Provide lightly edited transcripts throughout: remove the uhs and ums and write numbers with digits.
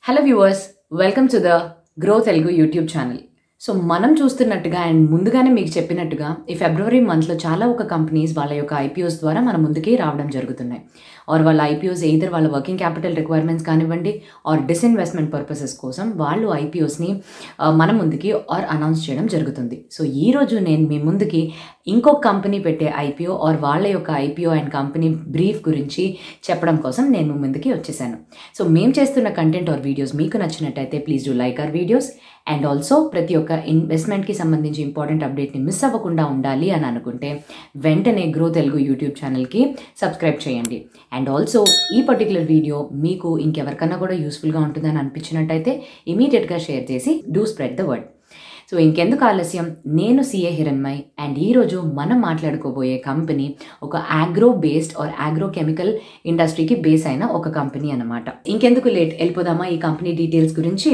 Hello viewers, welcome to the Groww Telugu YouTube channel. So మనం చూస్తున్నట్టుగా and ముందుగానే మీకు చెప్పినట్టుగా ఈ ఫిబ్రవరి మంత్లో చాలా కంపెనీస్ వాళ్ళ యొక్క ఐపీఓస్ ద్వారా మన ముందుకి రావడం జరుగుతున్నాయి. ఆర్ వాళ్ళ ఐపీఓస్ ఎయిదర్ వాళ్ళ వర్కింగ్ క్యాపిటల్ రిక్వైర్మెంట్స్ కానివ్వండి ఆర్ డిస్ఇన్వెస్ట్మెంట్ పర్పసెస్ కోసం వాళ్ళు ఐపీఓస్ని మన ముందుకి ఆర్ అనౌన్స్ చేయడం జరుగుతుంది. సో ఈరోజు నేను మీ ముందుకి ఇంకొక కంపెనీ పెట్టే ఐపీఓ ఆర్ వాళ్ళ యొక్క ఐపీఓ అండ్ కంపెనీ బ్రీఫ్ గురించి చెప్పడం కోసం నేను మీ ముందుకి వచ్చేసాను. సో మేము చేస్తున్న కంటెంట్ ఆర్ వీడియోస్ మీకు నచ్చినట్టయితే please do like our videos and also ప్రతి ఒక్క ఇన్వెస్ట్మెంట్కి సంబంధించి ఇంపార్టెంట్ అప్డేట్ని మిస్ అవ్వకుండా ఉండాలి అని అనుకుంటే వెంటనే గ్రో తెలుగు యూట్యూబ్ ఛానల్కి సబ్స్క్రైబ్ చేయండి. అండ్ ఆల్సో ఈ పర్టికులర్ వీడియో మీకు ఇంకెవరికన్నా కూడా యూస్ఫుల్గా ఉంటుందని అనిపించినట్టయితే ఇమీడియట్గా షేర్ చేసి do spread the word. So ఇంకెందుకు ఆలస్యం, నేను సిఏ హిరణ్మయ్ అండ్ ఈరోజు మనం మాట్లాడుకోబోయే కంపెనీ ఒక agro based or agro chemical ఇండస్ట్రీకి బేస్ అయిన ఒక కంపెనీ అన్నమాట. ఇంకెందుకు లేట్, వెళ్ళిపోదామా ఈ కంపెనీ డీటెయిల్స్ గురించి.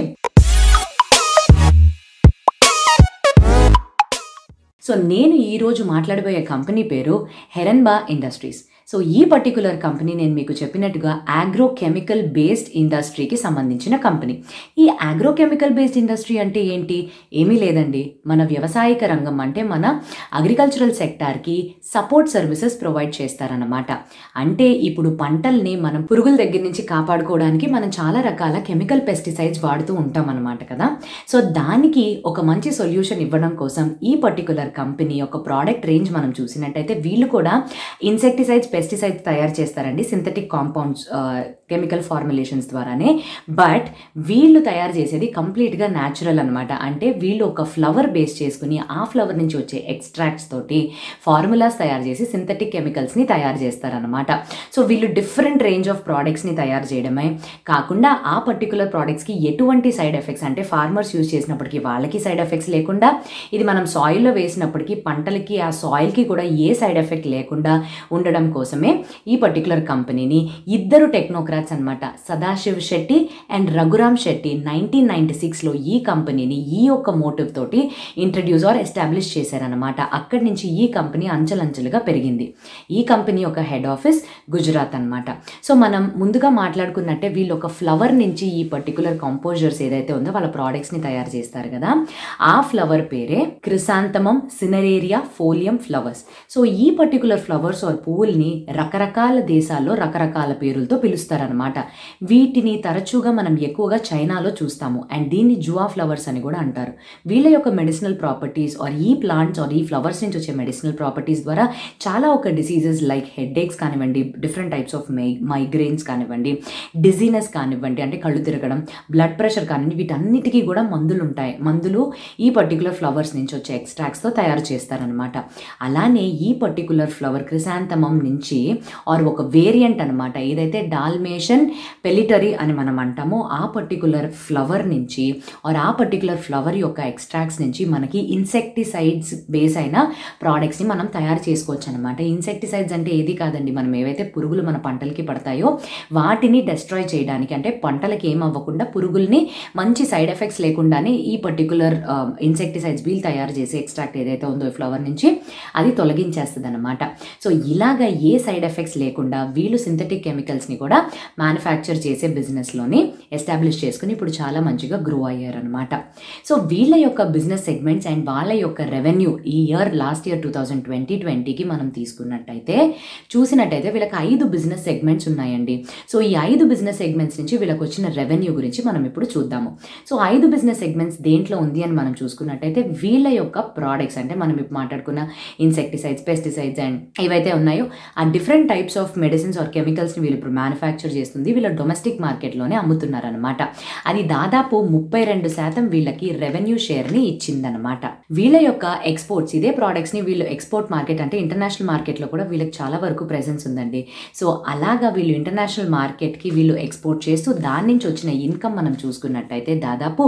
సో నేను ఈరోజు మాట్లాడబోయే కంపెనీ పేరు హెరన్బా ఇండస్ట్రీస్. సో ఈ పర్టికులర్ కంపెనీ నేను మీకు చెప్పినట్టుగా ఆగ్రో కెమికల్ బేస్డ్ ఇండస్ట్రీకి సంబంధించిన కంపెనీ. ఈ ఆగ్రో కెమికల్ బేస్డ్ ఇండస్ట్రీ అంటే ఏంటి? ఏమీ లేదండి, మన వ్యవసాయక రంగం అంటే మన అగ్రికల్చరల్ సెక్టార్కి సపోర్ట్ సర్వీసెస్ ప్రొవైడ్ చేస్తారన్నమాట. అంటే ఇప్పుడు పంటల్ని మనం పురుగుల దగ్గర నుంచి కాపాడుకోవడానికి మనం చాలా రకాల కెమికల్ పెస్టిసైడ్స్ వాడుతూ ఉంటాం అన్నమాట కదా. సో దానికి ఒక మంచి సొల్యూషన్ ఇవ్వడం కోసం ఈ పర్టికులర్ కంపెనీ ఒక ప్రోడక్ట్ రేంజ్ మనం చూసినట్టయితే వీళ్ళు కూడా ఇన్సెక్టిసైడ్స్ పెస్టిసైడ్స్ తయారు చేస్తారండి, సింథటిక్ కాంపౌండ్స్ కెమికల్ ఫార్ములేషన్స్ ద్వారానే. బట్ వీళ్ళు తయారు చేసేది కంప్లీట్గా న్యాచురల్ అనమాట. అంటే వీళ్ళు ఒక ఫ్లవర్ బేస్ చేసుకుని ఆ ఫ్లవర్ నుంచి వచ్చే ఎక్స్ట్రాక్ట్స్ తోటి ఫార్ములాస్ తయారు చేసి సింథటిక్ కెమికల్స్ని తయారు చేస్తారనమాట. సో వీళ్ళు డిఫరెంట్ రేంజ్ ఆఫ్ ప్రోడక్ట్స్ని తయారు చేయడమే కాకుండా ఆ పర్టికులర్ ప్రోడక్ట్స్కి ఎటువంటి సైడ్ ఎఫెక్ట్స్ అంటే ఫార్మర్స్ యూజ్ చేసినప్పటికీ వాళ్ళకి సైడ్ ఎఫెక్ట్స్ లేకుండా, ఇది మనం సాయిల్లో వేసినప్పటికీ పంటలకి ఆ సాయిల్కి కూడా ఏ సైడ్ ఎఫెక్ట్ లేకుండా ఉండడం కోసమే ఈ పర్టికులర్ కంపెనీని ఇద్దరు టెక్నోక్రాట్స్ అనమాట, సదాశివ్ శెట్టి అండ్ రఘురామ్ శెట్టి 1996లో ఈ కంపెనీని ఈ యొక్క మోటివ్ తోటి ఇంట్రడ్యూస్ ఆర్ ఎస్టాబ్లిష్ చేశారనమాట. అక్కడి నుంచి ఈ కంపెనీ అంచెలంచెలుగా పెరిగింది. ఈ కంపెనీ యొక్క హెడ్ ఆఫీస్ గుజరాత్ అనమాట. సో మనం ముందుగా మాట్లాడుకున్నట్టే వీళ్ళు ఒక ఫ్లవర్ నుంచి ఈ పర్టికులర్ కంపోజర్స్ ఏదైతే ఉందో వాళ్ళ ప్రోడక్ట్స్ని తయారు చేస్తారు కదా, ఆ ఫ్లవర్ పేరే chrysanthemum cineraria folium flowers. So ఈ పర్టికులర్ ఫ్లవర్స్ ఆర్ పువ్వుల్ని రకరకాల దేశాల్లో రకరకాల పేరులతో పిలుస్తారనమాట. వీటిని తరచుగా మనం ఎక్కువగా చైనాలో చూస్తాము అండ్ దీన్ని జువా ఫ్లవర్స్ అని కూడా అంటారు. వీళ్ళ యొక్క మెడిసినల్ ప్రాపర్టీస్ ఆర్ ఈ ప్లాంట్స్ ఆర్ ఈ ఫ్లవర్స్ నుంచి వచ్చే మెడిసినల్ ప్రాపర్టీస్ ద్వారా చాలా డిసీజెస్ లైక్ హెడ్ ఏక్స్ కానివ్వండి, డిఫరెంట్ టైప్స్ ఆఫ్ మైగ్రెయిన్స్ కానివ్వండి, డిజీనెస్ కానివ్వండి అంటే కళ్ళు తిరగడం, బ్లడ్ ప్రెషర్ కానివ్వండి, వీటన్నిటికీ కూడా మందులు ఉంటాయి. మందులు ఈ పర్టికులర్ ఫ్లవర్స్ నుంచి వచ్చే ఎక్స్ట్రాక్ట్స్తో తయారు చేస్తారనమాట. అలానే ఈ పర్టికులర్ ఫ్లవర్ క్రిసాంతమం నుంచి ఆర్ ఒక వేరియంట్ అనమాట, ఏదైతే డాల్మేషన్ పెలిటరీ అని మనం అంటామో ఆ పర్టికులర్ ఫ్లవర్ నుంచి ఆర్ ఆ పర్టికులర్ ఫ్లవర్ యొక్క ఎక్స్ట్రాక్ట్స్ నుంచి మనకి ఇన్సెక్టిసైడ్స్ బేస్ అయిన ప్రోడక్ట్స్ని మనం తయారు చేసుకోవచ్చు అనమాట. ఇన్సెక్టిసైడ్స్ అంటే ఏది కాదండి, మనం ఏవైతే పురుగులు మన పంటలకి పడతాయో వాటిని డెస్ట్రాయ్ చేయడానికి, అంటే పంటలకి ఏమవ్వకుండా పురుగుల్ని మంచి సైడ్ ఎఫెక్ట్స్ లేకుండానే ఈ పర్టికులర్ ఇన్సెక్టిసైడ్స్ వీళ్ళు తయారు చేసే ఎక్స్ట్రాక్ట్ ఏదైతే ఉందో ఫ్లవర్ నుంచి అది తొలగించేస్తుంది అనమాట. సో ఇలాగా ఏ సైడ్ ఎఫెక్ట్స్ లేకుండా వీళ్ళు సింథటిక్ కెమికల్స్ని కూడా మ్యానుఫ్యాక్చర్ చేసే బిజినెస్లోని ఎస్టాబ్లిష్ చేసుకుని ఇప్పుడు చాలా మంచిగా గ్రో అయ్యారనమాట. సో వీళ్ళ యొక్క బిజినెస్ సెగ్మెంట్స్ అండ్ వాళ్ళ యొక్క రెవెన్యూ ఈ ఇయర్ లాస్ట్ ఇయర్ 2020కి మనం తీసుకున్నట్టయితే చూసినట్టయితే వీళ్ళకి 5 బిజినెస్ సెగ్మెంట్స్ ఉన్నాయండి. సో ఈ 5 బిజినెస్ సెగ్మెంట్స్ నుంచి వీళ్ళకి వచ్చిన రెవెన్యూ గురించి మనం ఇప్పుడు చూద్దాము. సో 5 బిజినెస్ సెగ్మెంట్స్ దేంట్లో ఉంది అని మనం చూసుకున్నట్టయితే వీళ్ళ యొక్క ప్రోడక్ట్స్ అంటే మనం ఇప్పుడు మాట్లాడుకున్న ఇన్సెక్టిసైడ్స్, పెస్టిసైడ్స్ అండ్ ఏవైతే ఉన్నాయో ఆ different types of medicines or కెమికల్స్ని వీళ్ళు ఇప్పుడు మ్యానుఫ్యాక్చర్ చేస్తుంది. వీళ్ళ డొమెస్టిక్ మార్కెట్లోనే అమ్ముతున్నారనమాట. అది దాదాపు 32% వీళ్ళకి రెవెన్యూ షేర్ని ఇచ్చిందనమాట. వీళ్ళ యొక్క ఎక్స్పోర్ట్స్, ఇదే ప్రోడక్ట్స్ని వీళ్ళు ఎక్స్పోర్ట్ మార్కెట్ అంటే ఇంటర్నేషనల్ మార్కెట్లో కూడా వీళ్ళకి చాలా వరకు ప్రెసెన్స్ ఉందండి. సో అలాగా వీళ్ళు ఇంటర్నేషనల్ మార్కెట్కి వీళ్ళు ఎక్స్పోర్ట్ చేస్తూ దాని నుంచి వచ్చిన ఇన్కమ్ మనం చూసుకున్నట్టయితే దాదాపు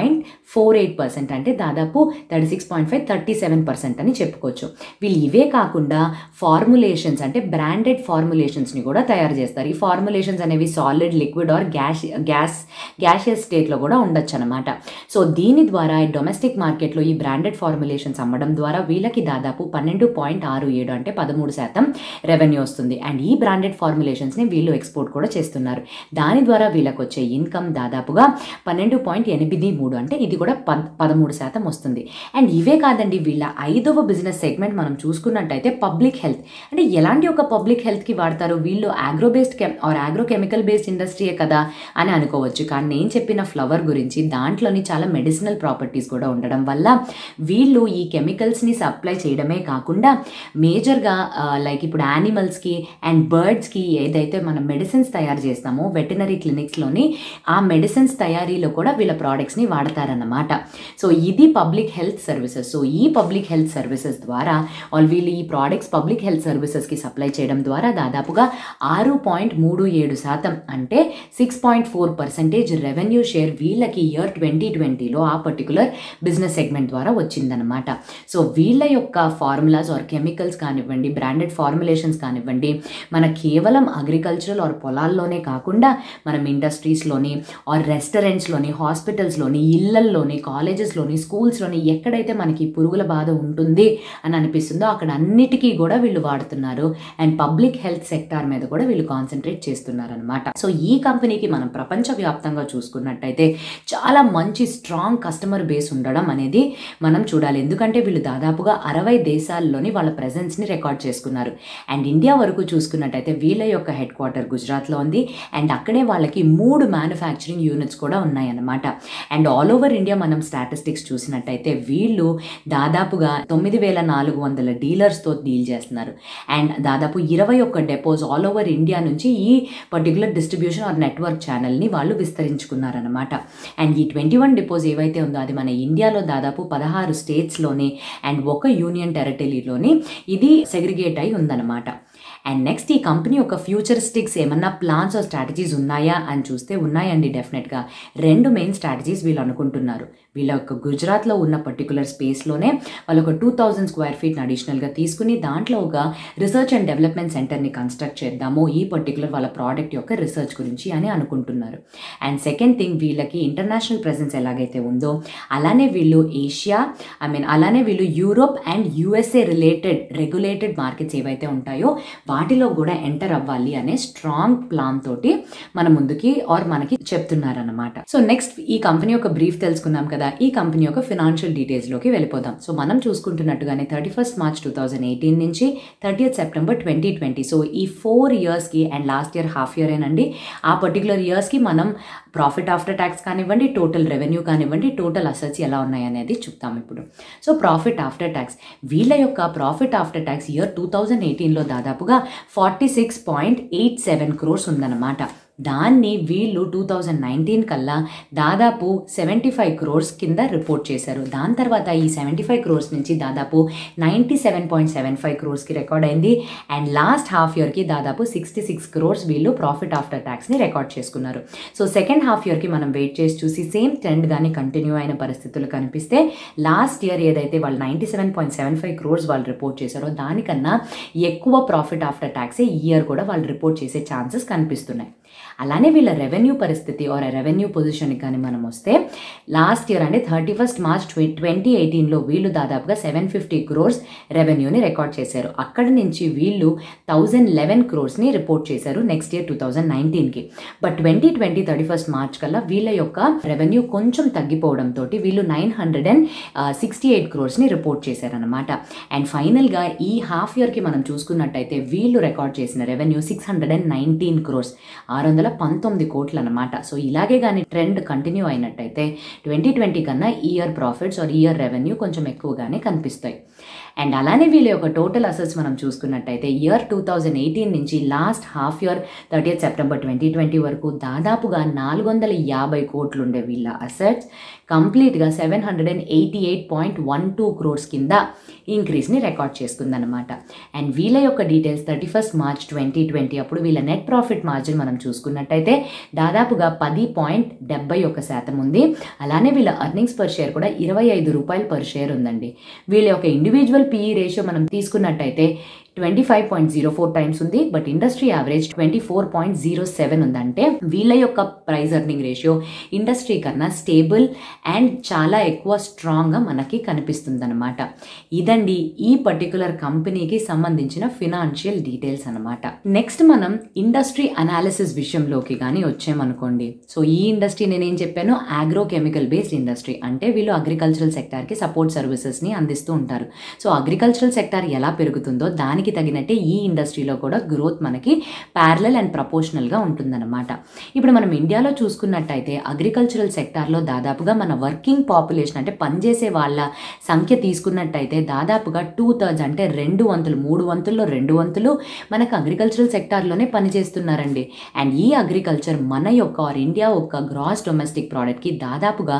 36.48% అంటే దాదాపు 36.5 37% అని చెప్పుకోవచ్చు. వీళ్ళు ఇవే కాకుండా కాకుండా ఫార్ములేషన్స్ అంటే బ్రాండెడ్ ఫార్ములేషన్స్ని కూడా తయారు చేస్తారు. ఈ ఫార్ములేషన్స్ అనేవి సాలిడ్, లిక్విడ్ ఆర్ గ్యాషియస్ స్టేట్లో కూడా ఉండొచ్చు అనమాట. సో దీని ద్వారా డొమెస్టిక్ మార్కెట్లో ఈ బ్రాండెడ్ ఫార్ములేషన్స్ అమ్మడం ద్వారా వీళ్ళకి దాదాపు 12.67 అంటే 13% రెవెన్యూ వస్తుంది. అండ్ ఈ బ్రాండెడ్ ఫార్ములేషన్స్ని వీళ్ళు ఎక్స్పోర్ట్ కూడా చేస్తున్నారు. దాని ద్వారా వీళ్ళకి వచ్చే ఇన్కమ్ దాదాపుగా 12.83 అంటే ఇది కూడా 13% వస్తుంది. అండ్ ఇవే కాదండి, వీళ్ళ 5వ బిజినెస్ సెగ్మెంట్ మనం చూసుకున్నట్టయితే పబ్లిక్ హెల్త్. అంటే ఎలాంటి ఒక పబ్లిక్ హెల్త్కి వాడతారు వీళ్ళు? ఆగ్రోకెమికల్ బేస్డ్ ఇండస్ట్రీయే కదా అని అనుకోవచ్చు. కానీ నేను చెప్పిన ఫ్లవర్ గురించి దాంట్లోని చాలా మెడిసినల్ ప్రాపర్టీస్ కూడా ఉండడం వల్ల వీళ్ళు ఈ కెమికల్స్ని సప్లై చేయడమే కాకుండా మేజర్గా లైక్ ఇప్పుడు యానిమల్స్కి అండ్ బర్డ్స్కి ఏదైతే మనం మెడిసిన్స్ తయారు చేస్తామో వెటనరీ క్లినిక్స్లోని ఆ మెడిసిన్స్ తయారీలో కూడా వీళ్ళ ప్రోడక్ట్స్ని వాడతారన్నమాట. సో ఇది పబ్లిక్ హెల్త్ సర్వీసెస్. సో ఈ పబ్లిక్ హెల్త్ సర్వీసెస్ ద్వారా వీళ్ళు ఈ ప్రోడక్ట్స్ పబ్లిక్ హెల్త్ సర్వీసెస్కి సప్లై చేయడం ద్వారా దాదాపుగా 6.37% అంటే 6.4% రెవెన్యూ షేర్ వీళ్ళకి ఇయర్ 2020లో ఆ పర్టికులర్ బిజినెస్ సెగ్మెంట్ ద్వారా వచ్చిందనమాట. సో వీళ్ళ యొక్క ఫార్ములాస్ ఆర్ కెమికల్స్ కానివ్వండి, బ్రాండెడ్ ఫార్ములేషన్స్ కానివ్వండి, మన కేవలం అగ్రికల్చరల్ ఆర్ పొలాల్లోనే కాకుండా మనం ఇండస్ట్రీస్లోని ఆర్ రెస్టారెంట్స్లోని, హాస్పిటల్స్లోని, ఇళ్లల్లోని, కాలేజెస్లోని, స్కూల్స్లోని ఎక్కడైతే మనకి పురుగుల బాధ ఉంటుంది అని అనిపిస్తుందో అక్కడ అన్నిటికీ కూడా వీళ్ళు వాడుతున్నారు. అండ్ పబ్లిక్ హెల్త్ సెక్టార్ మీద కూడా వీళ్ళు కాన్సన్ట్రేట్ చేస్తున్నారు అనమాట. సో ఈ కంపెనీకి మనం ప్రపంచవ్యాప్తంగా చూసుకున్నట్టయితే చాలా మంచి స్ట్రాంగ్ కస్టమర్ బేస్ ఉండడం అనేది మనం చూడాలి. ఎందుకంటే వీళ్ళు దాదాపుగా 60 దేశాల్లోని వాళ్ళ ప్రెజెన్స్ని రికార్డ్ చేసుకున్నారు. అండ్ ఇండియా వరకు చూసుకున్నట్టయితే వీళ్ళ యొక్క హెడ్ క్వార్టర్ గుజరాత్లో ఉంది. అండ్ అక్కడే వాళ్ళకి 3 మ్యానుఫ్యాక్చరింగ్ యూనిట్స్ కూడా ఉన్నాయన్నమాట. అండ్ ఆల్ ఓవర్ ఇండియా మనం స్టాటిస్టిక్స్ చూసినట్టయితే వీళ్ళు దాదాపుగా 9,400 డీలర్స్తో డీల్ చేస్తున్నారు. అండ్ దాదాపు 21 డెపోస్ ఆల్ ఓవర్ ఇండియా నుంచి ఈ పర్టికులర్ డిస్ట్రిబ్యూషన్ ఆర్ నెట్వర్క్ ఛానల్ని వాళ్ళు విస్తరించుకున్నారనమాట. అండ్ ఈ 21 డిపోస్ ఏవైతే ఉందో అది మన ఇండియాలో దాదాపు 16 స్టేట్స్లోని అండ్ ఒక యూనియన్ టెరిటరీలోని ఇది సెగ్రిగేట్ అయి ఉందన్నమాట. అండ్ నెక్స్ట్ ఈ కంపెనీ యొక్క ఫ్యూచరిస్టిక్స్ ఏమన్నా ప్లాన్స్ ఆర్ స్ట్రాటజీస్ ఉన్నాయా అని చూస్తే ఉన్నాయండి. డెఫినెట్గా 2 మెయిన్ స్ట్రాటజీస్ వీళ్ళు అనుకుంటున్నారు. వీళ్ళ యొక్క గుజరాత్లో ఉన్న పర్టికులర్ స్పేస్లోనే వాళ్ళు ఒక 2000 స్క్వేర్ ఫీట్ని అడిషనల్గా తీసుకుని దాంట్లో ఒక రీసెర్చ్ అండ్ డెవలప్మెంట్ సెంటర్ని కన్స్ట్రక్ట్ చేద్దాము ఈ పర్టికులర్ వాళ్ళ ప్రోడక్ట్ యొక్క రీసెర్చ్ గురించి అని అనుకుంటున్నారు. అండ్ సెకండ్ థింగ్, వీళ్ళకి ఇంటర్నేషనల్ ప్రెజెన్స్ ఎలాగైతే ఉందో అలానే వీళ్ళు అలానే వీళ్ళు Europe and USA regulated markets ఏవైతే ఉంటాయో వాటిలో కూడా ఎంటర్ అవ్వాలి అనే స్ట్రాంగ్ ప్లాన్ తోటి మన ముందుకి మనకి చెప్తున్నారన్నమాట. సో నెక్స్ట్ ఈ కంపెనీ యొక్క బ్రీఫ్ తెలుసుకున్నాం కదా. ఈ కంపెనీ యొక్క ఫినాన్షియల్ డీటెయిల్స్లోకి వెళ్ళిపోదాం. సో మనం చూసుకుంటున్నట్టుగానే 31 మార్చ్ 2018 నుంచి 30 సెప్టెంబర్ 2020 సో ఈ 4 ఇయర్స్కి and last year half year ఏనండి ఆ పర్టికులర్ ఇయర్స్కి మనం ప్రాఫిట్ ఆఫ్టర్ ట్యాక్స్ కానివ్వండి, టోటల్ రెవెన్యూ కానివ్వండి, టోటల్ అసెట్స్ ఎలా ఉన్నాయనేది చూద్దాం ఇప్పుడు. సో ప్రాఫిట్ ఆఫ్టర్ ట్యాక్స్, వీళ్ళ యొక్క ప్రాఫిట్ ఆఫ్టర్ ట్యాక్స్ ఇయర్ 2018లో దాదాపుగా 46.87 crores ఉందన్నమాట. దాన్ని వీళ్ళు 2019 కల్లా దాదాపు 75 crores కింద రిపోర్ట్ చేశారు. దాని తర్వాత ఈ 75 crores నుంచి దాదాపు 97.75 crores రికార్డ్ అయింది. అండ్ లాస్ట్ హాఫ్ ఇయర్కి దాదాపు 66 crores వీళ్ళు ప్రాఫిట్ ఆఫ్టర్ ట్యాక్స్ని రికార్డ్ చేసుకున్నారు. సో సెకండ్ హాఫ్ ఇయర్కి మనం వెయిట్ చేసి చూసి సేమ్ ట్రెండ్ కానీ కంటిన్యూ అయిన పరిస్థితులు కనిపిస్తే లాస్ట్ ఇయర్ ఏదైతే వాళ్ళు 97.75 crores వాళ్ళు రిపోర్ట్ చేశారో దానికన్నా ఎక్కువ ప్రాఫిట్ ఆఫ్టర్ ట్యాక్సే ఈ ఇయర్ కూడా వాళ్ళు రిపోర్ట్ చేసే ఛాన్సెస్ కనిపిస్తున్నాయి. అలానే వీళ్ళ రెవెన్యూ పరిస్థితి ఆర్ రెవెన్యూ పొజిషన్కి కానీ మనం వస్తే లాస్ట్ ఇయర్ అంటే 31 మార్చ్ 2018లో వీళ్ళు దాదాపుగా 750 crores రెవెన్యూని రికార్డ్ చేశారు. అక్కడి నుంచి వీళ్ళు 1011 crores రిపోర్ట్ చేశారు నెక్స్ట్ ఇయర్ 2019కి. బట్ 2020 31 మార్చ్ కల్లా వీళ్ళ యొక్క రెవెన్యూ కొంచెం తగ్గిపోవడంతో వీళ్ళు 968 crores రిపోర్ట్ చేశారనమాట. అండ్ ఫైనల్గా ఈ హాఫ్ ఇయర్కి మనం చూసుకున్నట్టయితే వీళ్ళు రికార్డ్ చేసిన రెవెన్యూ 619 crores 619 కోట్లు అనమాట. సో ఇలాగే కానీ ట్రెండ్ కంటిన్యూ అయినట్టయితే 2020 కన్నా year profits or year revenue కొంచెం ఎక్కువగానే కనిపిస్తాయి. అండ్ అలానే వీళ్ళ యొక్క టోటల్ అసెట్స్ మనం చూసుకున్నట్టయితే ఇయర్ 2018 నుంచి లాస్ట్ హాఫ్ ఇయర్ 30 సెప్టెంబర్ 2020 వరకు దాదాపుగా 450 కోట్లు ఉండే వీళ్ళ అసెట్స్ కంప్లీట్గా 788.12 crores కింద ఇంక్రీస్ని రికార్డ్ చేసుకుందనమాట. అండ్ వీళ్ళ యొక్క డీటెయిల్స్ 31 మార్చ్ 2020 అప్పుడు వీళ్ళ నెట్ ప్రాఫిట్ మార్జిన్ మనం చూసుకున్నట్టయితే చూసుకున్నట్టయితే దాదాపుగా 10.71% ఉంది. అలానే వీళ్ళ ఎర్నింగ్స్ పర్ షేర్ కూడా 25 రూపాయలు పర్ షేర్ ఉందండి. వీళ్ళ యొక్క ఇండివిజువల్ పిఈ రేషియో మనం తీసుకున్నట్టయితే 25.04 టైమ్స్ ఉంది. బట్ ఇండస్ట్రీ యావరేజ్ 24.07 ఉందంటే వీళ్ళ యొక్క ప్రైస్ ఎర్నింగ్ రేషియో ఇండస్ట్రీ కన్నా స్టేబుల్ అండ్ చాలా ఎక్కువ స్ట్రాంగ్గా మనకి కనిపిస్తుంది అనమాట. ఇదండి ఈ పర్టికులర్ కంపెనీకి సంబంధించిన ఫినాన్షియల్ డీటెయిల్స్ అనమాట. నెక్స్ట్ మనం ఇండస్ట్రీ అనాలిసిస్ విషయంలోకి కానీ వచ్చామనుకోండి. సో ఈ ఇండస్ట్రీ నేనేం చెప్పాను, ఆగ్రో కెమికల్ బేస్డ్ ఇండస్ట్రీ. అంటే వీళ్ళు అగ్రికల్చరల్ సెక్టార్కి సపోర్ట్ సర్వీసెస్ని అందిస్తూ ఉంటారు. సో అగ్రికల్చరల్ సెక్టార్ ఎలా పెరుగుతుందో దానికి తగినట్టే ఈ ఇండస్ట్రీలో కూడా గ్రోత్ మనకి ప్యారలల్ అండ్ ప్రపోర్షనల్గా ఉంటుందన్నమాట. ఇప్పుడు మనం ఇండియాలో చూసుకున్నట్టయితే అగ్రికల్చరల్ సెక్టార్లో దాదాపుగా మన వర్కింగ్ పాపులేషన్ అంటే పనిచేసే వాళ్ళ సంఖ్య తీసుకున్నట్టయితే దాదాపుగా 2/3 అంటే 2 వంతులు 3 వంతుల్లో 2 వంతులు మనకు అగ్రికల్చరల్ సెక్టార్లోనే పనిచేస్తున్నారండి. అండ్ ఈ అగ్రికల్చర్ మన యొక్క ఇండియా యొక్క గ్రాస్ డొమెస్టిక్ ప్రోడక్ట్కి దాదాపుగా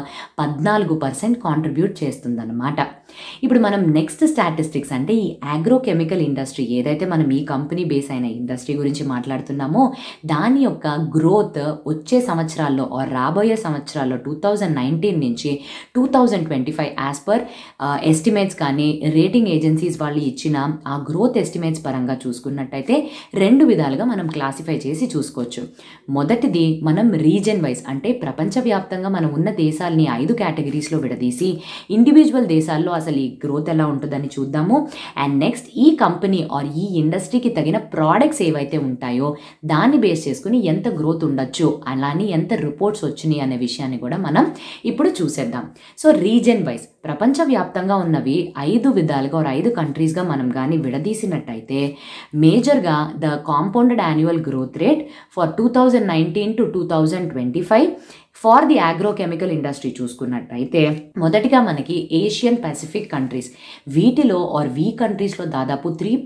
14% కాంట్రిబ్యూట్ చేస్తుందన్నమాట. ఇప్పుడు మనం నెక్స్ట్ స్టాటిస్టిక్స్ అంటే ఈ ఆగ్రో కెమికల్ ఇండస్ట్రీ ఏదైతే మనం ఈ కంపెనీ బేస్ అయిన ఇండస్ట్రీ గురించి మాట్లాడుతున్నామో దాని యొక్క గ్రోత్ వచ్చే సంవత్సరాల్లో రాబోయే సంవత్సరాల్లో 2019 నుంచి 2025 యాజ్ పర్ ఎస్టిమేట్స్ కానీ రేటింగ్ ఏజెన్సీస్ వాళ్ళు ఇచ్చిన ఆ గ్రోత్ ఎస్టిమేట్స్ పరంగా చూసుకున్నట్టయితే 2 విధాలుగా మనం క్లాసిఫై చేసి చూసుకోవచ్చు. మొదటిది మనం రీజన్ వైజ్ అంటే ప్రపంచవ్యాప్తంగా మనం ఉన్న దేశాలని 5 కేటగిరీస్లో విడదీసి ఇండివిజువల్ దేశాల్లో అసలు ఈ గ్రోత్ ఎలా ఉంటుందని చూద్దాము. అండ్ నెక్స్ట్ ఈ కంపెనీ ఆర్ ఈ ఇండస్ట్రీకి తగిన ప్రోడక్ట్స్ ఏవైతే ఉంటాయో దాన్ని బేస్ చేసుకుని ఎంత గ్రోత్ ఉండొచ్చు అలానే ఎంత రిపోర్ట్స్ వచ్చినాయి అనే విషయాన్ని కూడా మనం ఇప్పుడు చూసేద్దాం. సో రీజన్ వైజ్ ప్రపంచవ్యాప్తంగా ఉన్నవి 5 విధాలుగా 5 కంట్రీస్గా మనం కానీ విడదీసినట్టయితే మేజర్గా the compounded annual growth rate for 2019 to 2025 for the agrochemical industry చూసుకున్నట్టయితే మొదటిగా మనకి ఏషియన్ పసిఫిక్ కంట్రీస్ వీటిలో ఈ కంట్రీస్లో దాదాపు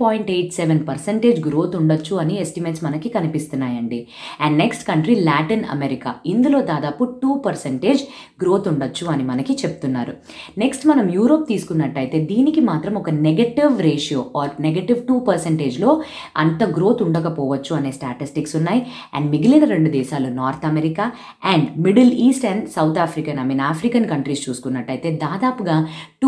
3.87% గ్రోత్ ఉండొచ్చు అని ఎస్టిమేట్స్ మనకి కనిపిస్తున్నాయండి. And next country Latin America, ఇందులో దాదాపు 2% గ్రోత్ ఉండొచ్చు అని మనకి చెప్తున్నారు. నెక్స్ట్ మనం యూరోప్ తీసుకున్నట్టయితే దీనికి మాత్రం ఒక నెగటివ్ రేషియో -2%లో అంత గ్రోత్ ఉండకపోవచ్చు అనే స్టాటిస్టిక్స్ ఉన్నాయి. అండ్ మిగిలిన 2 దేశాలు North America and Middle East and South African countries చూసుకున్నట్టయితే దాదాపుగా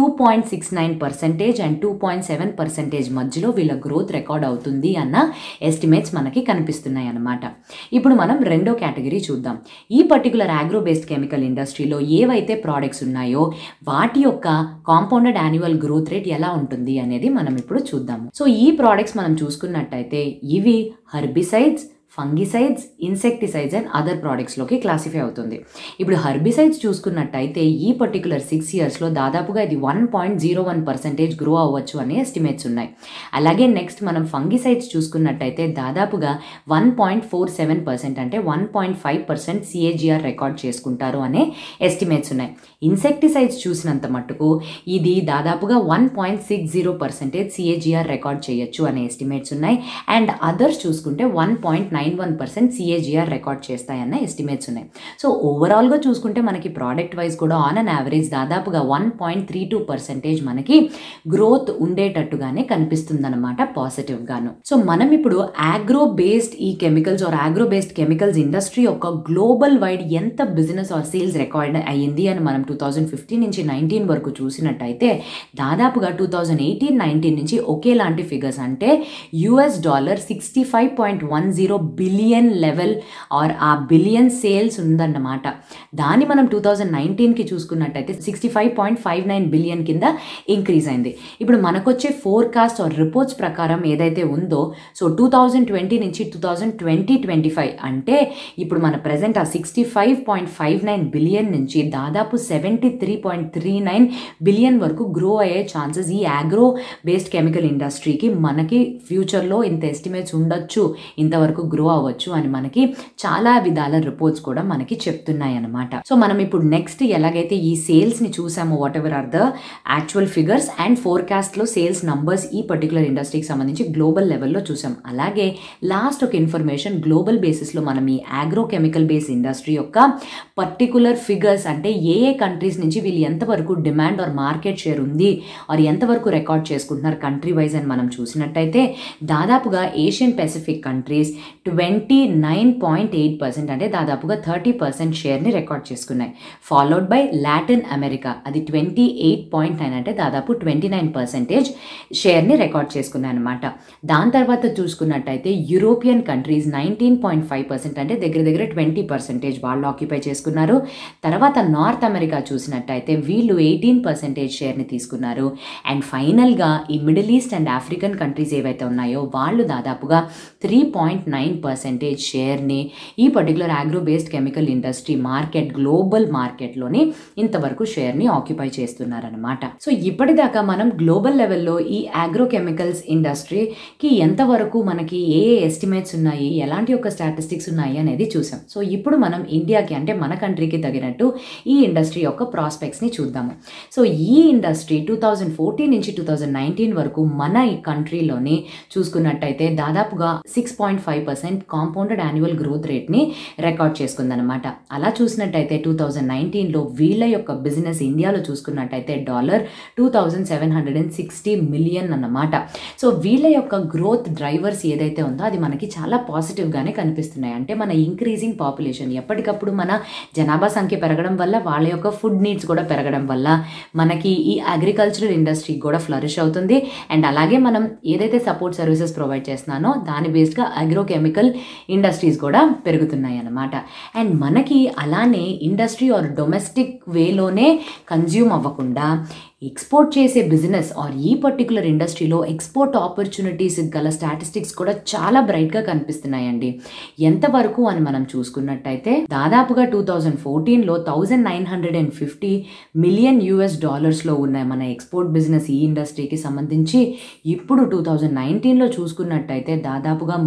2.69% అండ్ 2.7% మధ్యలో వీళ్ళ గ్రోత్ రికార్డ్ అవుతుంది అన్న ఎస్టిమేట్స్ మనకి కనిపిస్తున్నాయి అన్నమాట. ఇప్పుడు మనం రెండో కేటగిరీ చూద్దాం. ఈ పర్టికులర్ ఆగ్రో బేస్డ్ కెమికల్ ఇండస్ట్రీలో ఏవైతే ప్రోడక్ట్స్ ఉన్నాయో వాటి యొక్క కాంపౌండెడ్ యాన్యువల్ గ్రోత్ రేట్ ఎలా ఉంటుంది అనేది మనం ఇప్పుడు చూద్దాము. సో ఈ ప్రోడక్ట్స్ మనం చూసుకున్నట్టయితే ఇవి herbicides, fungicides, insecticides and other ప్రోడక్ట్స్లోకి క్లాసిఫై అవుతుంది. ఇప్పుడు హెర్బిసైడ్స్ చూసుకున్నట్టయితే ఈ పర్టికులర్ 6 ఇయర్స్లో దాదాపుగా ఇది 1.01% గ్రో అవ్వచ్చు అనే ఎస్టిమేట్స్ ఉన్నాయి. అలాగే నెక్స్ట్ మనం ఫంగిసైడ్స్ చూసుకున్నట్టయితే దాదాపుగా 1.47% అంటే 1.5% CAGR రికార్డ్ చేసుకుంటారు అనే ఎస్టిమేట్స్ ఉన్నాయి. ఇన్సెక్టిసైడ్స్ చూసినంత మట్టుకు ఇది దాదాపుగా 1.60% CAGR రికార్డ్ చేయొచ్చు అనే ఎస్టిమేట్స్ ఉన్నాయి. అండ్ అదర్స్ చూసుకుంటే 1.91% CAGR రికార్డ్ చేస్తాయన్న ఎస్టిమేట్స్ ఉన్నాయి. సో ఓవరాల్గా చూసుకుంటే మనకి ప్రోడక్ట్ వైజ్ కూడా ఆన్ అన్ యావరేజ్ దాదాపుగా 1.32% మనకి గ్రోత్ ఉండేటట్టుగానే కనిపిస్తుందన్నమాట పాజిటివ్గాను. సో మనం ఇప్పుడు ఆగ్రో బేస్డ్ ఈ chemicals agro based chemicals industry యొక్క గ్లోబల్ వైడ్ ఎంత బిజినెస్ సేల్స్ రికార్డ్ అయ్యింది అని మనం 2015 నుంచి 19 వరకు చూసినట్టయితే దాదాపుగా 2018-19 నుంచి ఒకేలాంటి ఫిగర్స్ అంటే $65.10 బిలియన్ లెవెల్ ఆ బిలియన్ సేల్స్ ఉందన్నమాట. దాన్ని మనం 2019కి చూసుకున్నట్టయితే 65.59 బిలియన్ కింద ఇంక్రీజ్ అయింది. ఇప్పుడు మనకొచ్చే ఫోర్కాస్ట్ రిపోర్ట్స్ ప్రకారం ఏదైతే ఉందో సో 2020 నుంచి 2020-25 అంటే ఇప్పుడు మన ప్రజెంట్ ఆ 65.59 బిలియన్ నుంచి దాదాపు 73.39 బిలియన్ వరకు గ్రో అయ్యే ఛాన్సెస్ ఈ ఆగ్రో బేస్డ్ కెమికల్ ఇండస్ట్రీకి మనకి ఫ్యూచర్లో ఇంత ఎస్టిమేట్స్ ఉండొచ్చు, ఇంతవరకు గ్రో అవ్వచ్చు అని మనకి చాలా విధాల రిపోర్ట్స్ కూడా మనకి చెప్తున్నాయి అన్నమాట. సో మనం ఇప్పుడు నెక్స్ట్ ఎలాగైతే ఈ సేల్స్ ని చూసామో whatever are the actual figures and forecast లో సేల్స్ నంబర్స్ ఈ పర్టికులర్ ఇండస్ట్రీకి సంబంధించి గ్లోబల్ లెవెల్లో చూసాం. అలాగే లాస్ట్ ఒక ఇన్ఫర్మేషన్ గ్లోబల్ బేసిస్ లో మనం ఈ ఆగ్రో కెమికల్ బేస్డ్ ఇండస్ట్రీ యొక్క పర్టికులర్ ఫిగర్స్ అంటే ఏ కంట్రీస్ నుంచి వీళ్ళు ఎంతవరకు డిమాండ్ మార్కెట్ షేర్ ఉంది ఎంతవరకు రికార్డ్ చేసుకుంటున్నారు కంట్రీ వైజ్ అని మనం చూసినట్టయితే దాదాపుగా ఏషియన్ పెసిఫిక్ కంట్రీస్ 29.8%, అంటే దాదాపుగా 30% షేర్ని రికార్డ్ చేసుకున్నాయి. ఫాలోడ్ బై లాటిన్ అమెరికా, అది 28.9, అంటే దాదాపు 29% షేర్ని రికార్డ్ చేసుకున్నాయి అనమాట. దాని తర్వాత చూసుకున్నట్టయితే యూరోపియన్ కంట్రీస్ 19.5%, అంటే దగ్గర దగ్గర 20% వాళ్ళు ఆక్యుపై చేసుకున్నారు. తర్వాత నార్త్ అమెరికా చూసినట్టయితే వీళ్ళు 18% షేర్ని తీసుకున్నారు. అండ్ ఫైనల్గా ఈ Middle East and African countries ఏవైతే ఉన్నాయో వాళ్ళు దాదాపుగా 3.9% షేర్ని ఈ particular agro based chemical industry market, global మార్కెట్లోని ఇంతవరకు షేర్ని ఆక్యుపై చేస్తున్నారనమాట. సో ఇప్పటిదాకా మనం గ్లోబల్ లెవెల్లో ఈ ఆగ్రో కెమికల్స్ ఇండస్ట్రీకి ఎంతవరకు మనకి ఏ ఎస్టిమేట్స్ ఉన్నాయి, ఎలాంటి ఒక స్టాటిస్టిక్స్ ఉన్నాయి అనేది చూసాం. సో ఇప్పుడు మనం ఇండియాకి, అంటే మన కంట్రీకి తగినట్టు ఈ ఇండస్ట్రీ యొక్క ప్రాస్పెక్ట్స్ని చూద్దాము. సో ఈ ఇండస్ట్రీ 2014 నుంచి 2019 వరకు మన ఈ కంట్రీలోని చూసుకున్నట్టయితే దాదాపుగా 6.5% కాంపౌండెడ్ యాన్యువల్ గ్రోత్ రేట్ని రికార్డ్ చేసుకుందనమాట. అలా చూసినట్టయితే 2019లో వీళ్ళ యొక్క బిజినెస్ ఇండియాలో చూసుకున్నట్టయితే $2,760 మిలియన్ అన్నమాట. సో వీళ్ళ యొక్క గ్రోత్ డ్రైవర్స్ ఏదైతే ఉందో అది మనకి చాలా పాజిటివ్గానే కనిపిస్తున్నాయి. అంటే మన ఇంక్రీజింగ్ పాపులేషన్, ఎప్పటికప్పుడు మన జనాభా సంఖ్య పెరగడం వల్ల వాళ్ళ యొక్క ఫుడ్ నీడ్స్ కూడా పెరగడం వల్ల మనకి ఈ అగ్రికల్చరల్ ఇండస్ట్రీ కూడా ఫ్లరిష్ అవుతుంది. అండ్ అలాగే మనం ఏదైతే సపోర్ట్ సర్వీసెస్ ప్రొవైడ్ చేస్తున్నానో దాని బేస్డ్గా అగ్రోకెమికల్ ఇండస్ట్రీస్ కూడా పెరుగుతున్నాయి అన్నమాట. అండ్ మనకి అలానే ఇండస్ట్రీ ఆర్ డొమెస్టిక్ వేలోనే కన్జ్యూమ్ అవ్వకుండా ఎక్స్పోర్ట్ చేసే బిజినెస్ ఆర్ ఈ పర్టికులర్ ఇండస్ట్రీలో ఎక్స్పోర్ట్ ఆపర్చునిటీస్ గల స్టాటిస్టిక్స్ కూడా చాలా బ్రైట్గా కనిపిస్తున్నాయండి. ఎంతవరకు అని మనం చూసుకున్నట్టయితే దాదాపుగా 2014లో $1,950 మిలియన్ ఉన్న మన ఎక్స్పోర్ట్ బిజినెస్ ఈ ఇండస్ట్రీకి సంబంధించి ఇప్పుడు 2019లో చూసుకున్నట్టయితే దాదాపుగా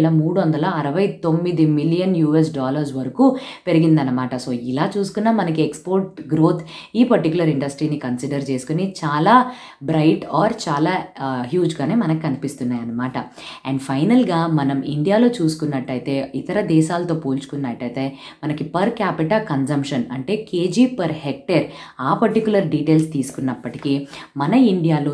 $3,369 మిలియన్ వరకు పెరిగిందనమాట. సో ఇలా చూసుకున్నా మనకి ఎక్స్పోర్ట్ గ్రోత్ ఈ పర్టికులర్ ఇండస్ట్రీని కన్సిడర్ చేసుకుని చాలా బ్రైట్ ఆర్ చాలా హ్యూజ్గానే మనకు కనిపిస్తున్నాయి అన్నమాట. అండ్ ఫైనల్గా మనం ఇండియాలో చూసుకున్నట్టయితే ఇతర దేశాలతో పోల్చుకున్నట్టయితే మనకి పర్ క్యాపిటా కన్జంప్షన్, అంటే కేజీ పర్ హెక్టేర్ ఆ పర్టికులర్ డీటెయిల్స్ తీసుకున్నప్పటికీ మన ఇండియాలో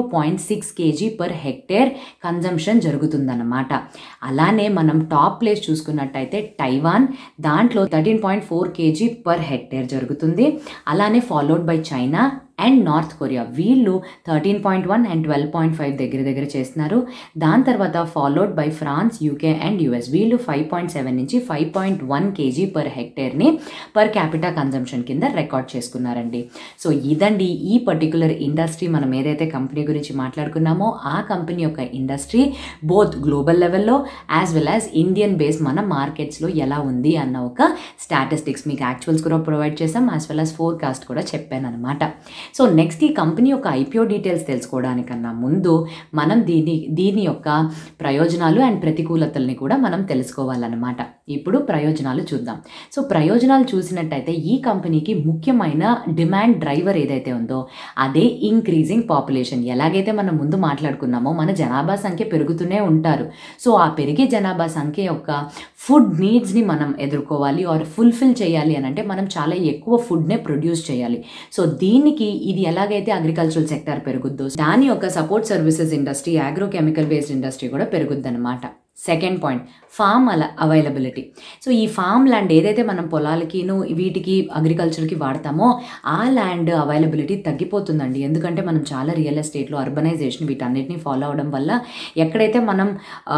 0.6 kg పర్ హెక్టేర్ కన్జంప్షన్ జరుగుతుందన్నమాట. అలానే మనం టాప్ ప్లేస్ చూసుకున్నట్టయితే టైవాన్, దాంట్లో 13.4 kg పర్ హెక్టేర్ జరుగుతుంది. అలానే followed by China and North Korea, వీళ్ళు 13.1 అండ్ 12.5 దగ్గర చేస్తున్నారు. దాని తర్వాత followed by France, UK and US, వీళ్ళు 5.7 నుంచి 5.1 kg పర్ హెక్టేర్ని పర్ క్యాపిటా కన్జంప్షన్ కింద రికార్డ్ చేసుకున్నారండి. సో ఇదండి ఈ పర్టికులర్ ఇండస్ట్రీ, మనం ఏదైతే కంపెనీ గురించి మాట్లాడుకున్నామో ఆ కంపెనీ యొక్క ఇండస్ట్రీ బోత్ గ్లోబల్ లెవెల్లో as well as Indian base మన మార్కెట్స్లో ఎలా ఉంది అన్న ఒక స్టాటిస్టిక్స్ మీకు యాక్చువల్స్ కూడా ప్రొవైడ్ చేసాం, యాజ్ వెల్ యాజ్ ఫోర్కాస్ట్ కూడా చెప్పాను అనమాట. సో నెక్స్ట్ ఈ కంపెనీ యొక్క ఐపీఓ డీటెయిల్స్ తెలుసుకోవడానికన్నా ముందు మనం దీని యొక్క ప్రయోజనాలు అండ్ ప్రతికూలతల్ని కూడా మనం తెలుసుకోవాలన్నమాట. ఇప్పుడు ప్రయోజనాలు చూద్దాం. సో ప్రయోజనాలు చూసినట్టయితే ఈ కంపెనీకి ముఖ్యమైన డిమాండ్ డ్రైవర్ ఏదైతే ఉందో అదే ఇంక్రీజింగ్ పాపులేషన్. ఎలాగైతే మనం ముందు మాట్లాడుకున్నామో మన జనాభా సంఖ్య పెరుగుతూనే ఉంటారు. సో ఆ పెరిగే జనాభా సంఖ్య యొక్క ఫుడ్ నీడ్స్ని మనం ఎదుర్కోవాలి ఆర్ ఫుల్ఫిల్ చేయాలి అని అంటే మనం చాలా ఎక్కువ ఫుడ్నే ప్రొడ్యూస్ చేయాలి. సో దీనికి ఇది ఎలాగైతే అగ్రికల్చరల్ సెక్టర్ పెరుగుద్దో దాని యొక్క support services industry, agrochemical based industry కూడా పెరుగుద్ది అనమాట. Second point, farm availability. So ఈ ఫామ్ ల్యాండ్ ఏదైతే మనం పొలాలకిను వీటికి అగ్రికల్చర్కి వాడతామో ఆ ల్యాండ్ అవైలబిలిటీ తగ్గిపోతుందండి. ఎందుకంటే మనం చాలా రియల్ ఎస్టేట్లో అర్బనైజేషన్ వీటన్నిటిని ఫాలో అవడం వల్ల ఎక్కడైతే మనం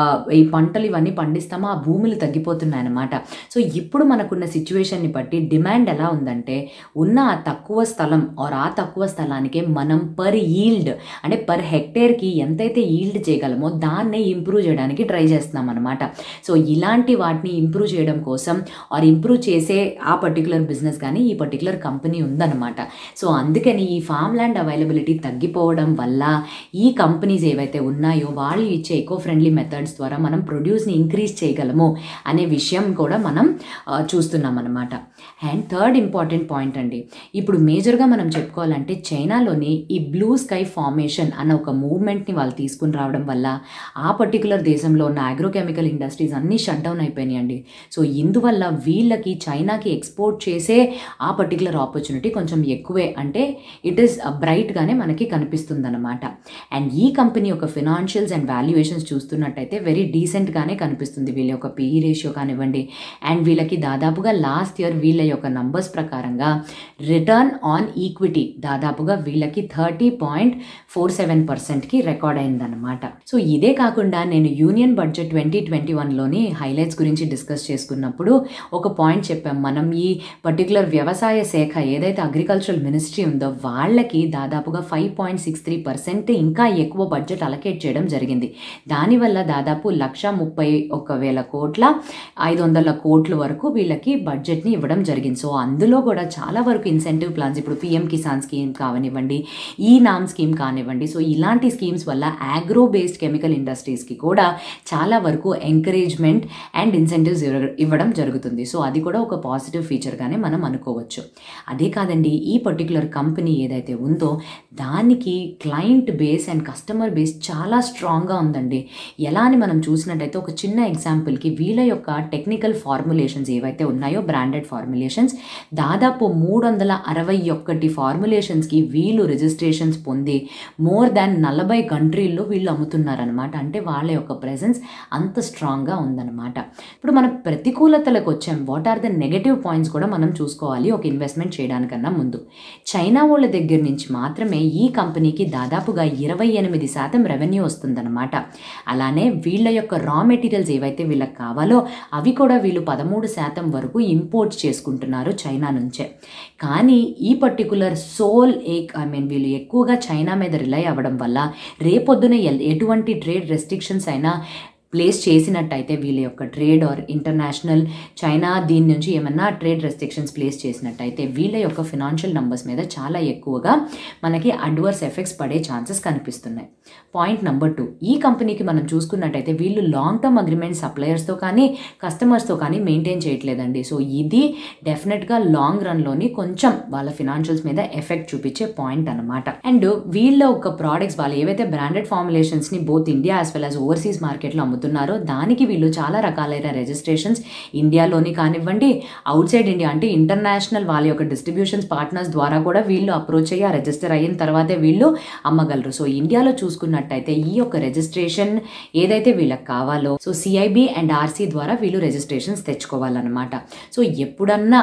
ఈ పంటలు ఇవన్నీ పండిస్తామో ఆ భూములు తగ్గిపోతున్నాయి అన్నమాట. సో ఇప్పుడు మనకున్న సిచ్యువేషన్ని బట్టి డిమాండ్ ఎలా ఉందంటే ఉన్న ఆ తక్కువ స్థలం ఆర్ ఆ తక్కువ స్థలానికే మనం పర్ ఈల్డ్, అంటే పర్ హెక్టేర్కి ఎంతైతే ఈల్డ్ చేయగలమో దాన్నే ఇంప్రూవ్ చేయడానికి ట్రై చేస్తాం అనమాట. సో ఇలాంటి వాటిని ఇంప్రూవ్ చేయడం కోసం ఆర్ ఇంప్రూవ్ చేసే ఆ పర్టికులర్ బిజినెస్ కానీ ఈ పర్టికులర్ కంపెనీ ఉందన్నమాట. సో అందుకని ఈ ఫామ్ ల్యాండ్ అవైలబిలిటీ తగ్గిపోవడం వల్ల ఈ కంపెనీస్ ఏవైతే ఉన్నాయో వాళ్ళు ఇచ్చే ఎకో ఫ్రెండ్లీ మెథడ్స్ ద్వారా మనం ప్రొడ్యూస్ని ఇంక్రీజ్ చేయగలము అనే విషయం కూడా మనం చూస్తున్నాం అనమాట. అండ్ థర్డ్ ఇంపార్టెంట్ పాయింట్ అండి, ఇప్పుడు మేజర్గా మనం చెప్పుకోవాలంటే చైనాలోని ఈ బ్లూ స్కై ఫార్మేషన్ అన్న ఒక మూవ్మెంట్ని వాళ్ళు తీసుకుని రావడం వల్ల ఆ పర్టికులర్ దేశంలో ఉన్న అగ్రోకెమికల్ ఇండస్ట్రీస్ అన్నీ షట్ డౌన్ అయిపోయినాయండి. సో ఇందువల్ల వీళ్ళకి చైనాకి ఎక్స్పోర్ట్ చేసే ఆ పర్టికులర్ ఆపర్చునిటీ కొంచెం ఎక్కువే, అంటే ఇట్ ఈస్ బ్రైట్గానే మనకి కనిపిస్తుందన్నమాట. అండ్ ఈ కంపెనీ యొక్క ఫినాన్షియల్స్ అండ్ వాల్యుయేషన్స్ చూస్తున్నట్టయితే వెరీ డీసెంట్గానే కనిపిస్తుంది. వీళ్ళ యొక్క పిఈ రేషియో కానివ్వండి, అండ్ వీళ్ళకి దాదాపుగా లాస్ట్ ఇయర్ వీళ్ళ యొక్క నంబర్స్ ప్రకారంగా రిటర్న్ ఆన్ ఈక్విటీ దాదాపుగా వీళ్ళకి 30.47%కి రికార్డ్ అయిందన్నమాట. సో ఇదే కాకుండా నేను యూనియన్ బడ్జెట్ 2021లోని హైలైట్స్ గురించి డిస్కస్ చేసుకున్నప్పుడు ఒక పాయింట్ చెప్పాం. మనం ఈ పర్టికులర్ వ్యవసాయ శాఖ ఏదైతే అగ్రికల్చరల్ మినిస్ట్రీ ఉందో వాళ్ళకి దాదాపుగా 5.63% ఇంకా ఎక్కువ బడ్జెట్ అలకేట్ చేయడం జరిగింది. దానివల్ల దాదాపు 131,000 కోట్ల 500 కోట్ల వరకు వీళ్ళకి బడ్జెట్ని ఇవ్వడం జరిగింది. సో అందులో కూడా చాలా వరకు ఇన్సెంటివ్ ప్లాన్స్, ఇప్పుడు పిఎం కిసాన్ స్కీమ్ కానివ్వండి, ఈ నామ్ స్కీమ్ కానివ్వండి, సో ఇలాంటి స్కీమ్స్ వల్ల అగ్రో బేస్డ్ కెమికల్ ఇండస్ట్రీస్కి కూడా చాలా వరకు ఎంకరేజ్మెంట్ అండ్ ఇన్సెంటివ్స్ ఇవ్వడం జరుగుతుంది. సో అది కూడా ఒక పాజిటివ్ ఫీచర్గానే మనం అనుకోవచ్చు. అదే కాదండి, ఈ పర్టికులర్ కంపెనీ ఏదైతే ఉందో దానికి client base and customer base చాలా స్ట్రాంగ్గా ఉందండి. ఎలా అని మనం చూసినట్టయితే ఒక చిన్న ఎగ్జాంపుల్కి వీళ్ళ యొక్క టెక్నికల్ ఫార్ములేషన్స్ ఏవైతే ఉన్నాయో బ్రాండెడ్ ఫార్ములేషన్స్ దాదాపు 361 ఫార్ములేషన్స్కి వీళ్ళు రిజిస్ట్రేషన్స్ పొంది మోర్ దాన్ 40 కంట్రీల్లో వీళ్ళు అమ్ముతున్నారనమాట. అంటే వాళ్ళ యొక్క ప్రెజెన్స్ అంత స్ట్రాంగ్గా ఉందన్నమాట. ఇప్పుడు మనం ప్రతికూలతలకు వచ్చాం. What are the negative points కూడా మనం చూసుకోవాలి ఒక ఇన్వెస్ట్మెంట్ చేయడానికన్నా ముందు. చైనా వాళ్ళ దగ్గర నుంచి మాత్రమే ఈ కంపెనీకి దాదాపుగా 28% రెవెన్యూ వస్తుందన్నమాట. అలానే వీళ్ళ యొక్క రా మెటీరియల్స్ ఏవైతే వీళ్ళకి కావాలో అవి కూడా వీళ్ళు 13% వరకు ఇంపోర్ట్ చేసుకుంటున్నారు చైనా నుంచే. కానీ ఈ పర్టికులర్ వీళ్ళు ఎక్కువగా చైనా మీద రిలై అవ్వడం వల్ల రేపొద్దున ఎటువంటి ట్రేడ్ రెస్ట్రిక్షన్స్ అయినా ప్లేస్ చేసినట్టయితే వీళ్ళ యొక్క ట్రేడ్ ఆర్ ఇంటర్నేషనల్ చైనా దీని నుంచి ఏమన్నా ట్రేడ్ రెస్ట్రిక్షన్స్ ప్లేస్ చేసినట్టయితే వీళ్ళ యొక్క ఫినాన్షియల్ నంబర్స్ మీద చాలా ఎక్కువగా మనకి అడ్వర్స్ ఎఫెక్ట్స్ పడే ఛాన్సెస్ కనిపిస్తున్నాయి. పాయింట్ నెంబర్ 2, ఈ కంపెనీకి మనం చూసుకున్నట్టయితే వీళ్ళు లాంగ్ టర్మ్ అగ్రిమెంట్ సప్లయర్స్తో కానీ కస్టమర్స్తో కానీ మెయింటైన్ చేయట్లేదండి. సో ఇది డెఫినెట్గా లాంగ్ రన్లోని కొంచెం వాళ్ళ ఫినాన్షియల్స్ మీద ఎఫెక్ట్ చూపించే పాయింట్ అనమాట. అండ్ వీళ్ళ ఒక ప్రోడక్ట్స్ వాళ్ళు ఏవైతే బ్రాండెడ్ ఫార్ములేషన్స్ని both India as well as overseas మార్కెట్లో అమ్ముతున్నారో దానికి వీళ్ళు చాలా రకాలైన రిజిస్ట్రేషన్స్ ఇండియాలోని కానివ్వండి, అవుట్ సైడ్ ఇండియా అంటే ఇంటర్నేషనల్ వాళ్ళ యొక్క డిస్ట్రిబ్యూషన్స్ పార్ట్నర్స్ ద్వారా కూడా వీళ్ళు అప్రోచ్ అయ్యి ఆ రిజిస్టర్ అయిన తర్వాతే వీళ్ళు అమ్మగలరు. సో ఇండియాలో చూసుకున్నట్టయితే ఈ యొక్క రిజిస్ట్రేషన్ ఏదైతే వీళ్ళకి కావాలో సో సిఐబి అండ్ ఆర్సీ ద్వారా వీళ్ళు రిజిస్ట్రేషన్స్ తెచ్చుకోవాలన్నమాట. సో ఎప్పుడన్నా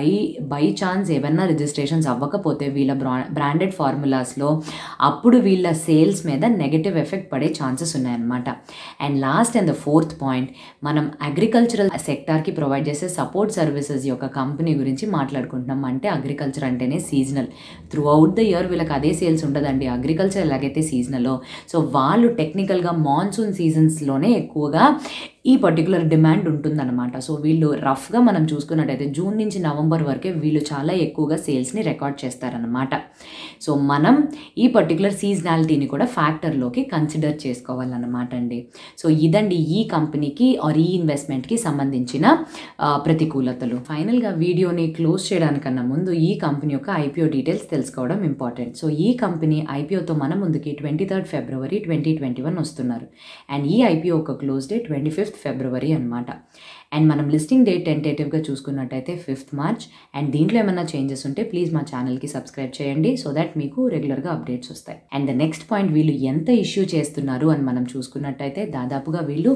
బై ఛాన్స్ ఏమన్నా రిజిస్ట్రేషన్స్ అవ్వకపోతే వీళ్ళ బ్రాండెడ్ ఫార్ములాస్లో అప్పుడు వీళ్ళ సేల్స్ మీద నెగటివ్ ఎఫెక్ట్ పడే ఛాన్సెస్ ఉన్నాయన్నమాట. And last and the 4th point, మనం అగ్రికల్చరల్ సెక్టార్కి ప్రొవైడ్ చేసే సపోర్ట్ సర్వీసెస్ యొక్క కంపెనీ గురించి మాట్లాడుకుంటున్నాం. అంటే అగ్రికల్చర్ అంటేనే seasonal, throughout the year వీళ్ళకి అదే సేల్స్ ఉండదండి. అగ్రికల్చర్ ఎలాగైతే సీజనలో, సో వాళ్ళు టెక్నికల్గా మాన్సూన్ సీజన్స్లోనే ఎక్కువగా ఈ పర్టికులర్ డిమాండ్ ఉంటుందన్నమాట. సో వీళ్ళు రఫ్గా మనం చూసుకున్నట్టయితే జూన్ నుంచి నవంబర్ వరకే వీళ్ళు చాలా ఎక్కువగా సేల్స్ని రికార్డ్ చేస్తారనమాట. సో మనం ఈ పర్టికులర్ సీజనాలిటీని కూడా ఫ్యాక్టర్లోకి కన్సిడర్ చేసుకోవాలన్నమాట అండి. సో ఇదండి ఈ కంపెనీకి ఆర్ ఈ ఇన్వెస్ట్మెంట్కి సంబంధించిన ప్రతికూలతలు. ఫైనల్గా వీడియోని క్లోజ్ చేయడానికన్నా ముందు ఈ కంపెనీ యొక్క ఐపీఓ డీటెయిల్స్ తెలుసుకోవడం ఇంపార్టెంట్. సో ఈ కంపెనీ ఐపీఓతో మన ముందుకి 23rd February 2021 వస్తున్నారు. అండ్ ఈ ఐపీఓ యొక్క క్లోజ్ డేట్ 25th February అనమాట. అండ్ మనం లిస్టింగ్ డేట్ టెంటేటివ్గా చూసుకున్నట్టయితే 5th March. అండ్ దీంట్లో ఏమైనా చేంజెస్ ఉంటే ప్లీజ్ మా ఛానల్కి సబ్స్క్రైబ్ చేయండి సో దట్ మీకు రెగ్యులర్గా అప్డేట్స్ వస్తాయి. అండ్ ద నెక్స్ట్ పాయింట్, వీళ్ళు ఎంత ఇష్యూ చేస్తున్నారు అని మనం చూసుకున్నట్టయితే దాదాపుగా వీళ్ళు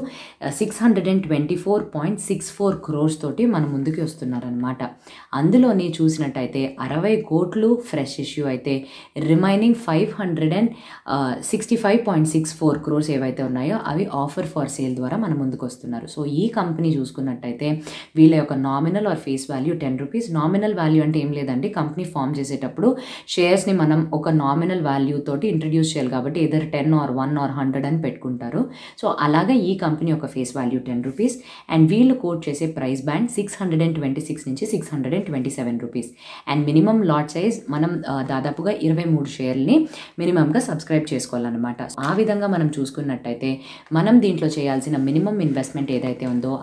624.64 crores తోటి మన ముందుకి వస్తున్నారనమాట. అందులోని చూసినట్టయితే 60 కోట్లు ఫ్రెష్ ఇష్యూ అయితే రిమైనింగ్ 565.64 crores ఏవైతే ఉన్నాయో అవి ఆఫర్ ఫర్ సేల్ ద్వారా మన ముందుకు వస్తున్నారు. సో ఈ కంపెనీ చూసుకున్నట్టయితే వీళ్ళ యొక్క nominal or face value 10 rupees. Nominal value అంటే ఏం లేదండి, కంపెనీ ఫామ్ చేసేటప్పుడు షేర్స్ని మనం ఒక నామినల్ వాల్యూ తోటి ఇంట్రడ్యూస్ చేయాలి కాబట్టి ఏదర్ 10 or 1 or 100 అని పెట్టుకుంటారు. సో అలాగే ఈ కంపెనీ యొక్క ఫేస్ వాల్యూ 10 రూపీస్. అండ్ వీళ్ళు కోట్ చేసే ప్రైస్ బ్యాండ్ 626 నుంచి 627 rupees. And minimum lot size మనం దాదాపుగా 23 షేర్ని మినిమంగా సబ్స్క్రైబ్ చేసుకోవాలన్నమాట. ఆ విధంగా మనం చూసుకున్నట్టయితే మనం దీంట్లో చేయాల్సిన మినిమం ఇన్వెస్ట్మెంట్ ఏదైతే ఉందో అది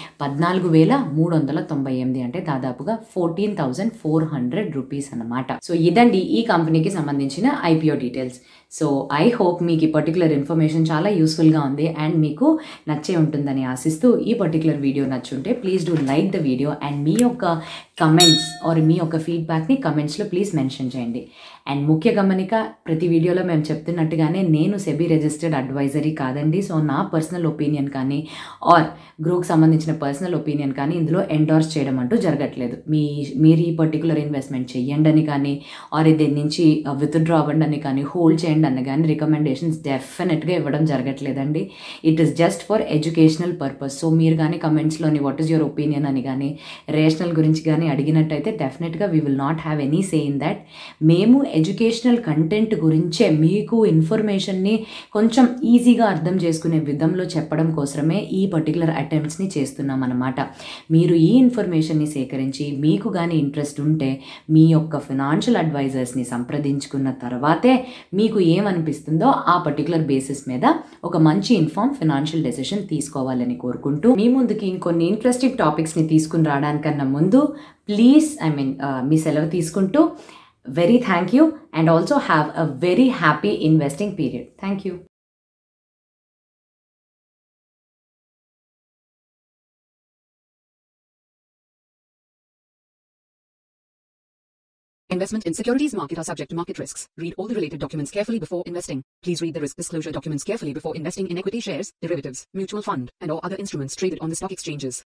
14,398 అంటే దాదాపుగా 14,400 రూపీస్ అన్నమాట. సో ఇదండి ఈ కంపెనీకి సంబంధించిన IPO details. So I hope మీకు ఈ పర్టికులర్ ఇన్ఫర్మేషన్ చాలా యూస్ఫుల్గా ఉంది అండ్ మీకు నచ్చే ఉంటుందని ఆశిస్తూ, ఈ పర్టికులర్ వీడియో నచ్చుంటే please do like the video and మీ యొక్క కమెంట్స్ ఆర్ మీ యొక్క ఫీడ్బ్యాక్ని కమెంట్స్లో ప్లీజ్ మెన్షన్ చేయండి. అండ్ ముఖ్య గమనిక, ప్రతి వీడియోలో మేము చెప్తున్నట్టుగానే నేను సెబీ రిజిస్టర్డ్ అడ్వైజరీ కాదండి. సో నా పర్సనల్ ఒపీనియన్ ఆర్ గ్రూప్కి సంబంధించిన పర్సనల్ ఒపీనియన్ కానీ ఇందులో ఎండోర్స్ చేయడం అంటూ జరగట్లేదు. మీరు ఈ పర్టికులర్ ఇన్వెస్ట్మెంట్ చెయ్యండి అని కానీ, ఆర్ దీని నుంచి విత్డ్రా అవ్వండి అని కానీ, హోల్డ్ చేయండి అన్న కానీ రికమెండేషన్స్ డెఫినెట్గా ఇవ్వడం జరగట్లేదండి. It is just for educational purpose. So మీరు కానీ కమెంట్స్లోని వాట్ ఈస్ యువర్ ఒపీనియన్ అని కానీ, రేషనల్ గురించి కానీ అడిగినట్టయితే డెఫినెట్గా we will not have any say in that. మేము ఎడ్యుకేషనల్ కంటెంట్ గురించే మీకు ఇన్ఫర్మేషన్ని కొంచెం ఈజీగా అర్థం చేసుకునే విధంలో చెప్పడం కోసమే ఈ పర్టికులర్ అటెంప్ట్స్ని చేస్తున్నాం అన్నమాట. మీరు ఈ ఇన్ఫర్మేషన్ని సేకరించి మీకు కానీ ఇంట్రెస్ట్ ఉంటే మీ యొక్క ఫినాన్షియల్ అడ్వైజర్స్ని సంప్రదించుకున్న తర్వాతే మీకు ఏమనిపిస్తుందో ఆ పర్టికులర్ బేసిస్ మీద ఒక మంచి ఇన్ఫార్మ్ ఫినాన్షియల్ డెసిషన్ తీసుకోవాలని కోరుకుంటూ, మీ ముందుకి ఇంకొన్ని ఇంట్రెస్టింగ్ టాపిక్స్ని తీసుకుని రావడానికన్నా ముందు ప్లీజ్ మీ సెలవు తీసుకుంటూ very thank you and also have a very happy investing period. Thank you. Investment in securities market are subject to market risks. Read all the related documents carefully before investing. Please read the risk disclosure documents carefully before investing in equity shares, derivatives, mutual fund, and or other instruments traded on the stock exchanges.